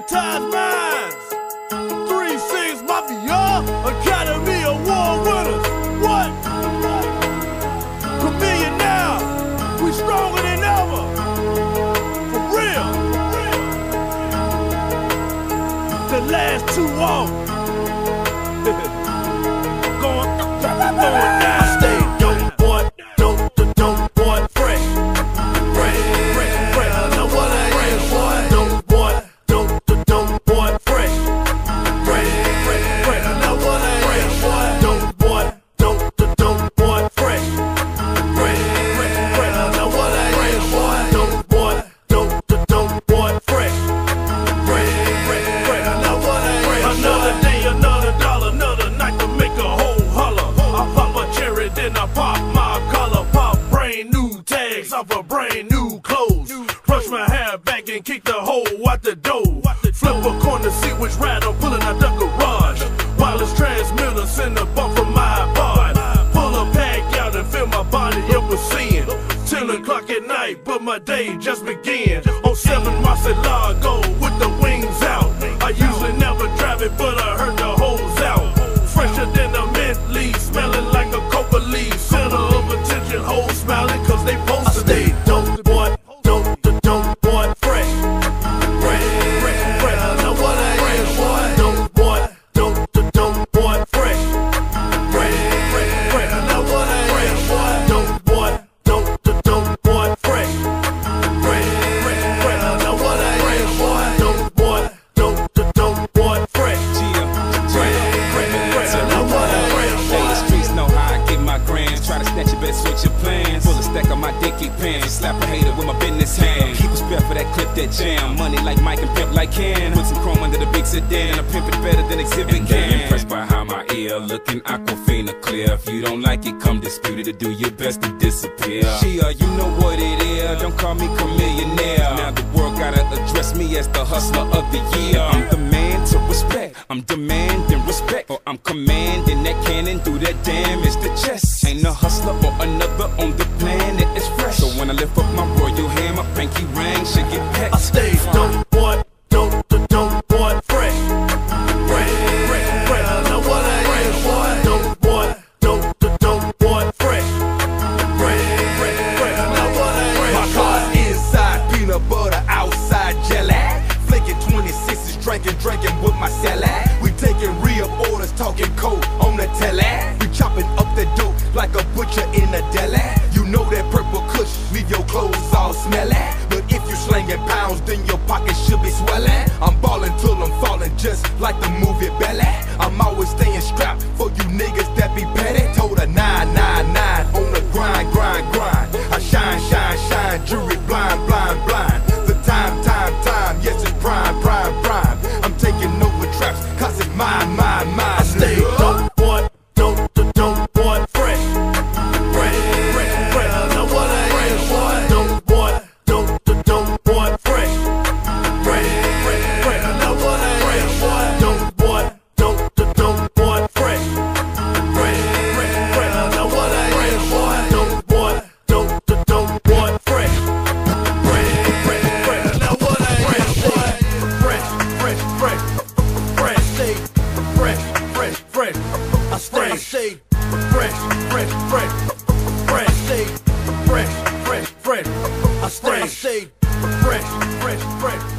hypnotized minds. 3-6 Mafia Academy Award winners. What? Chameleon now. We stronger than ever. For real. The last two off. Going now. Stay dope, boy. Dope, boy. Fresh. Now what I am, boy. Dope, boy. Dope, boy. Fresh. Now what I am, boy. Dope, boy. Fresh. Now what I am, boy. Dope, boy. Fresh. Now what I am. Another day, another dollar, another night to make a whole holler. I pop a cherry, then I pop my collar. Pop brand new tags off of brand new clothes. Brush my hair back and kick the hole out the door. Flip a corner, see which ride I'm pulling out the garage. Wireless transmitter, send a bump from my pod. Pull a pack out and fill my body up with sin. 10 o'clock at night, but my day just began. On 7 Marcelago with the wings out. I usually never drive it, but I heard the holes out. Fresher than a mint leaf, smelling like a coca leaf. Center of attention, hoes smiling cause they posted. I stay dope, boy. Dope, boy. Fresh. Now what I am, boy. Dope, boy. Fresh. Now what I am, boy. Dope, boy. Fresh. Now what I am, boy. Dope, boy. Fresh. Now what I am, boy. The streets know how I get my grams. Try to snatch it, better switch your plans. Pull a stack on my dicky pants. Slap a hater with my business hand. Keep a spare for that clip, that jam. Money like Mike and pimp like Ken. Put some chrome under the big sedan. I pimp it better than Exhibit can. Impressed by how my ear looking Aquafina clear. If you don't like it, come dispute it or do your best to disappear. Shia, you know what it is. Don't call me Chameleonaire. Now the world gotta address me as the hustler of the year. I'm the man to respect. I'm demanding respect. Or I'm commanding that cannon through that damage to chest. Ain't a hustler or another on the planet. It's fresh. So when I lift up my royal hand, my pinky ring should get pecked. I stay dope, boy. Dope, boy. Fresh. Now what I am, boy. Dope, boy. Fresh. Now what I am. My car inside peanut butter, outside jelly. Flicking 26s, drinking with my salad. We taking real orders, talking cold on the telly. We chopping up the dope like a butcher in a deli. You know that purple kush leave your clothes all smelly. But if you slinging pounds, then your pockets should be swelling. I'm ballin' till I'm falling, just like the movie Belly. I'm always staying strapped for you niggas that be petty. Told her 999 on the grind. I shine, jury blind. The time, yes it's prime. I'm taking over traps, cause it's mine. I stay dope, boy. Dope, boy. Fresh. Now what I am, boy. Dope, boy. Fresh. Now what I am, boy. Dope, boy. Fresh. Now what I am, boy. Dope, boy. Fresh. Now what I am, boy. Fresh. Stay fresh. I stay fresh. Stay fresh. I stay fresh.